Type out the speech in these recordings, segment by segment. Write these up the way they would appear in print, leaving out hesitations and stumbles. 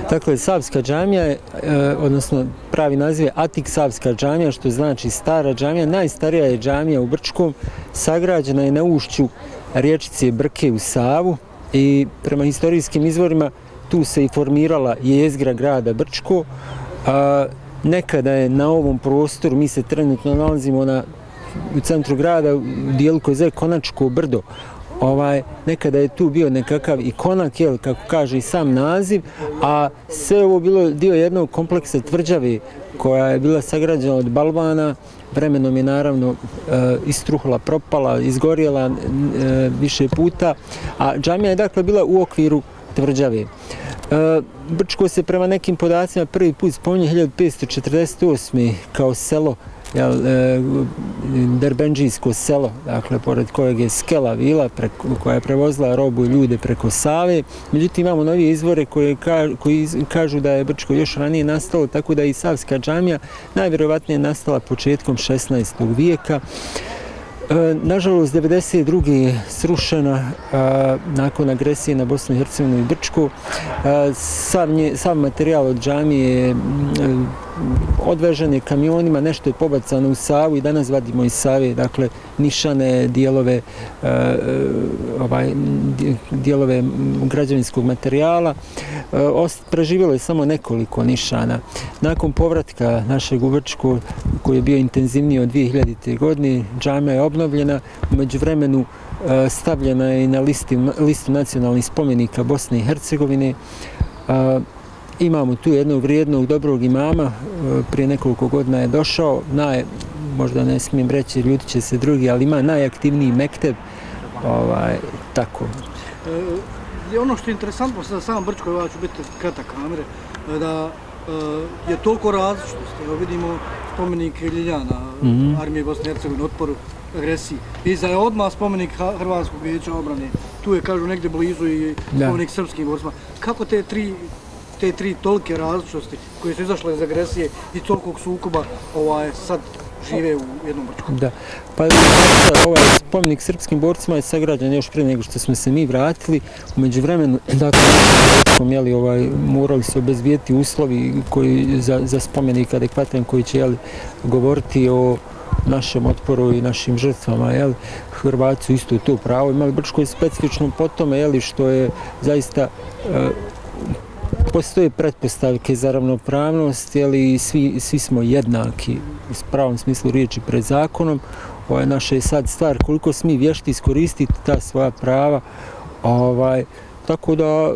Dakle, Savska džamija je, odnosno pravi naziv je Atik Savska džamija, što znači stara džamija. Najstarija je džamija u Brčkom, sagrađena je na ušću riječice Brke u Savu i prema historijskim izvorima tu se i formirala jezgra grada Brčko. Nekada je na ovom prostoru, mi se trenutno nalazimo u centru grada, u dijelu koji zove Konačko brdo. Nekada je tu bio nekakav i konak, kako kaže i sam naziv, a sve ovo bilo dio jednog kompleksa tvrđave koja je bila sagrađena od balvana. Vremenom je naravno istruhla, propala, izgorjela više puta, a džamija je dakle bila u okviru tvrđave. Brčko se prema nekim podacima prvi put spominje 1548. kao selo, Derbendžijsko selo, dakle, pored kojeg je skela vila koja je prevozila robu i ljude preko Save. Međutim, imamo novije izvore koji kažu da je Brčko još ranije nastalo, tako da i Savska džamija najvjerovatnije nastala početkom 16. vijeka. Nažalost, 1992. je srušena nakon agresije na Bosnu i Hercegovinu i Brčko. Sav materijal od džamije je odvežen je kamionima, nešto je pobacano u Savu i danas vadimo iz Save, dakle, nišane, dijelove građevinskog materijala. Preživjelo je samo nekoliko nišana. Nakon povratka našeg u Brčko, koji je bio intenzivniji od 2000. godine, džamija je obnovljena. U međuvremenu stavljena je i na listu nacionalnih spomenika Bosne i Hercegovine. Imamo tu jednog vrijednog, dobrog imama, prije nekoliko godina je došao, možda ne smijem reći, ljutit će se drugi, ali ima najaktivniji mekteb, tako. Ono što je interesantno sa samom Brčkoj, ja ću biti kratak kamere, da je toliko različitosti. Evo vidimo spomenik Ljiljana, armije Bosne i Hercegovine, otporu agresiji. Iza je odmah spomenik Hrvatskog vijeća obrane, tu je, kažu, negdje blizu i spomenik srpskim borcima. Kako te tri tolike različitosti koje su izašle iz agresije i tolikog sukoba sad žive u jednom Brčku? Da, pa ovaj spomenik srpskim borcima je sagrađen još prije nego što smo se mi vratili. U međuvremenu, dakle, morali su obezbijeti uslovi za spomenik adekvatan koji će govoriti o našem otporu i našim žrtvama. Hrvati su isto to pravo imali. Brčko je specifično po tome što je zaista postoje pretpostavke za ravnopravnost, i svi smo jednaki u pravom smislu riječi pred zakonom. Naša je sad stvar koliko smo vješti iskoristiti ta svoja prava. Tako da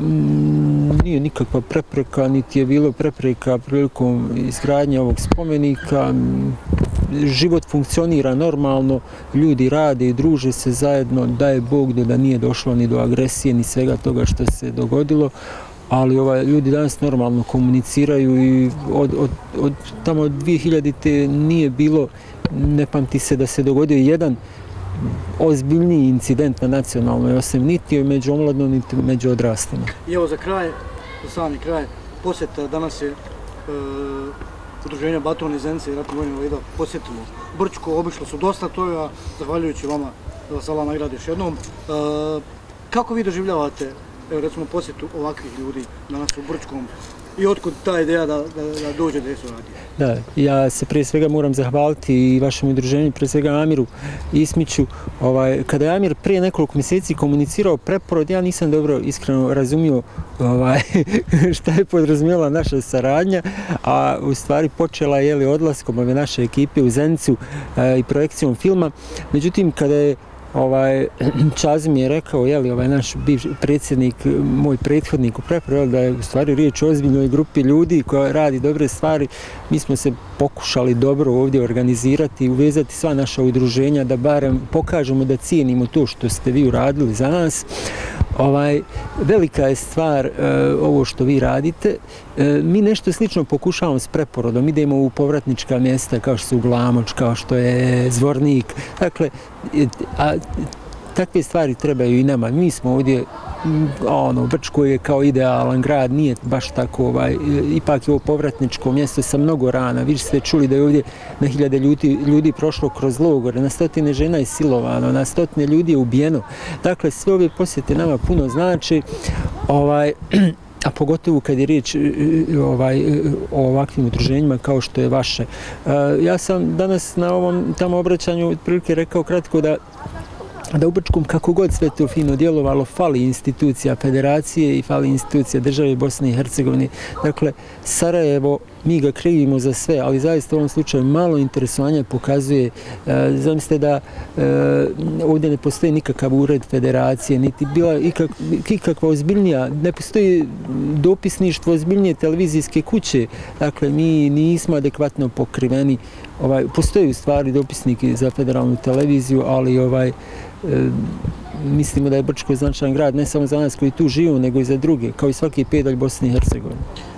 nije nikakva prepreka, niti je bilo prepreka prilikom izgradnje ovog spomenika. Život funkcionira normalno, ljudi rade i druže se zajedno, daje Bog da nije došlo ni do agresije, ni svega toga što se dogodilo. Ali ljudi danas normalno komuniciraju i od tamo 2000. nije bilo, ne pamti se da se dogodio jedan ozbiljniji incident na nacionalnoj osnovi, niti među omladnom, niti među odraslima. I evo za sami kraj, posjeta danas je udruženja Baton i Zence i ratnih vojnih invalida posjetilo Brčko, obišlo su dosta toga, zahvaljujući vama da vas Allah nagradi još jednom. Kako vi doživljavate, recimo, posjetu ovakvih ljudi danas u Brčkom i otkud ta ideja da dođe da je su radi? Da, ja se prije svega moram zahvaliti i vašem udruženju, prije svega Amiru Ismiću. Kada je Amir prije nekoliko mjeseci komunicirao preporod, ja nisam dobro iskreno razumio šta je podrazumijela naša saradnja, a u stvari počela je odlaskom ove naše ekipe u Zenicu i projekcijom filma. Međutim, kada je Čazim je rekao, naš bivši predsjednik, moj prethodnik u preporu, da je u stvari riječ o ozbiljnoj grupi ljudi koja radi dobre stvari. Mi smo se pokušali dobro ovdje organizirati i uvezati sva naša udruženja da barem pokažemo da cijenimo to što ste vi uradili za nas. Velika je stvar ovo što vi radite. Mi nešto slično pokušavamo s preporodom. Idemo u povratnička mjesta kao što su Glamoč, kao što je Zvornik. Dakle, takve stvari trebaju i nama. Mi smo ovdje, Brčko je kao idealan grad, nije baš tako, ipak je ovo povratničko mjesto sa mnogo rana. Vi ste čuli da je ovdje na hiljade ljudi prošlo kroz logore, na stotine žena je silovano, na stotine ljudi je ubijeno. Dakle, sve ove posjete nama puno znači. a pogotovo kad je riječ o ovakvim udruženjima kao što je vaše. Ja sam danas na ovom tamo obraćanju otprilike rekao kratko da u Brčkom, kako god sve to fino djelovalo, fali institucija federacije i fali institucija države Bosne i Hercegovine. Dakle, Sarajevo, mi ga krivimo za sve, ali zaista u ovom slučaju malo interesovanja pokazuje. Zamislite da ovdje ne postoji nikakav ured federacije, niti bila ikakva ozbiljnija, ne postoji dopisništvo ozbiljnije televizijske kuće. Dakle, mi nismo adekvatno pokriveni. Postoji u stvari dopisnik za federalnu televiziju, ali mislimo da je Brčko značajan grad, ne samo za nas koji tu živimo, nego i za druge, kao i svaki pedalj Bosne i Hercegovine.